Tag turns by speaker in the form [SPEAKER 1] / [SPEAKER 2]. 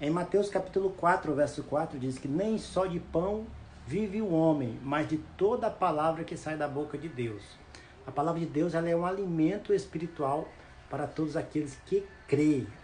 [SPEAKER 1] Em Mateus capítulo 4, verso 4, diz que nem só de pão vive o homem, mas de toda a palavra que sai da boca de Deus. A palavra de Deus ela é um alimento espiritual para todos aqueles que creem.